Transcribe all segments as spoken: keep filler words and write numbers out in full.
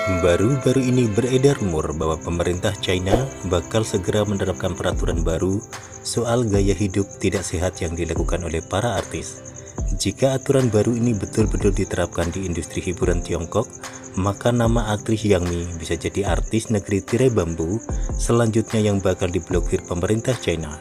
Baru-baru ini beredar rumor bahwa pemerintah China bakal segera menerapkan peraturan baru soal gaya hidup tidak sehat yang dilakukan oleh para artis. Jika aturan baru ini betul-betul diterapkan di industri hiburan Tiongkok, maka nama aktris Yang Mi bisa jadi artis negeri tirai bambu selanjutnya yang bakal diblokir pemerintah China.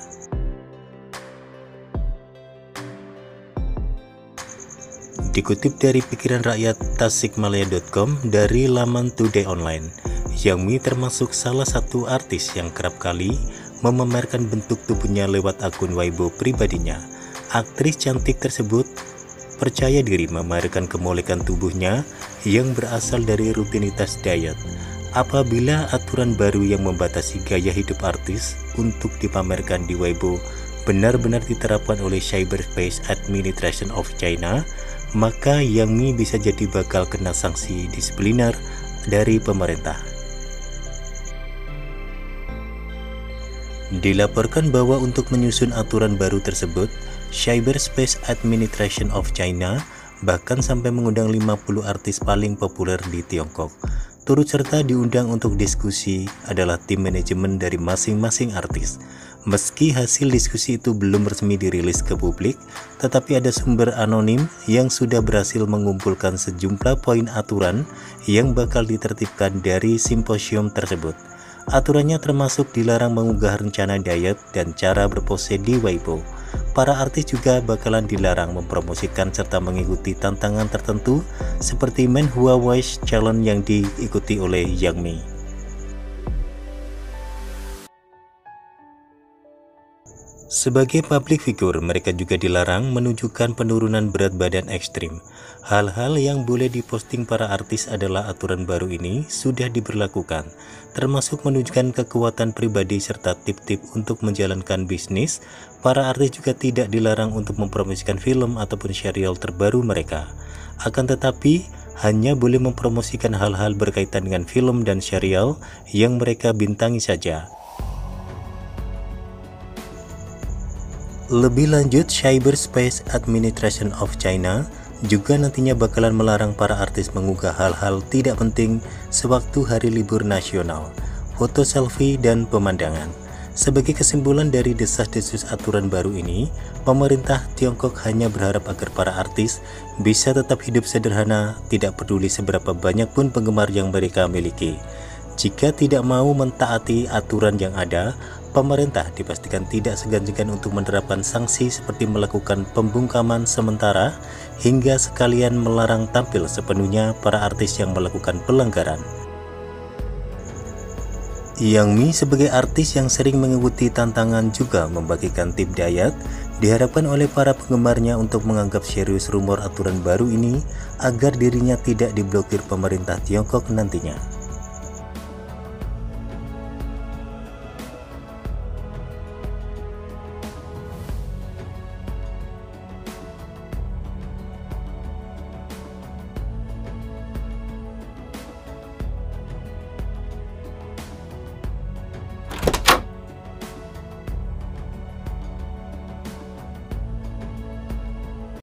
Dikutip dari pikiran rakyat tasikmalaya dot com dari laman Today Online, Yang Mi termasuk salah satu artis yang kerap kali memamerkan bentuk tubuhnya lewat akun Weibo pribadinya. Aktris cantik tersebut percaya diri memamerkan kemolekan tubuhnya yang berasal dari rutinitas diet. Apabila aturan baru yang membatasi gaya hidup artis untuk dipamerkan di Weibo benar-benar diterapkan oleh Cyberspace Administration of China, maka Yang Mi bisa jadi bakal kena sanksi disipliner dari pemerintah. Dilaporkan bahwa untuk menyusun aturan baru tersebut, Cyberspace Administration of China bahkan sampai mengundang lima puluh artis paling populer di Tiongkok. Turut serta diundang untuk diskusi adalah tim manajemen dari masing-masing artis. Meski hasil diskusi itu belum resmi dirilis ke publik, tetapi ada sumber anonim yang sudah berhasil mengumpulkan sejumlah poin aturan yang bakal ditertibkan dari simposium tersebut. Aturannya termasuk dilarang mengunggah rencana diet dan cara berpose di Weibo. Para artis juga bakalan dilarang mempromosikan serta mengikuti tantangan tertentu seperti Men Hua Wash Challenge yang diikuti oleh Yang Mi. Sebagai public figure, mereka juga dilarang menunjukkan penurunan berat badan ekstrim. Hal-hal yang boleh diposting para artis adalah aturan baru ini sudah diberlakukan, termasuk menunjukkan kekuatan pribadi serta tip-tip untuk menjalankan bisnis. Para artis juga tidak dilarang untuk mempromosikan film ataupun serial terbaru mereka. Akan tetapi, hanya boleh mempromosikan hal-hal berkaitan dengan film dan serial yang mereka bintangi saja. Lebih lanjut, Cyberspace Administration of China juga nantinya bakalan melarang para artis mengunggah hal-hal tidak penting sewaktu hari libur nasional, foto selfie, dan pemandangan. Sebagai kesimpulan dari desas-desus aturan baru ini, pemerintah Tiongkok hanya berharap agar para artis bisa tetap hidup sederhana, tidak peduli seberapa banyak pun penggemar yang mereka miliki. Jika tidak mau mentaati aturan yang ada, pemerintah dipastikan tidak segan-segan untuk menerapkan sanksi seperti melakukan pembungkaman sementara hingga sekalian melarang tampil sepenuhnya para artis yang melakukan pelanggaran. Yang Mi sebagai artis yang sering mengikuti tantangan juga membagikan tip diet, diharapkan oleh para penggemarnya untuk menganggap serius rumor aturan baru ini agar dirinya tidak diblokir pemerintah Tiongkok nantinya.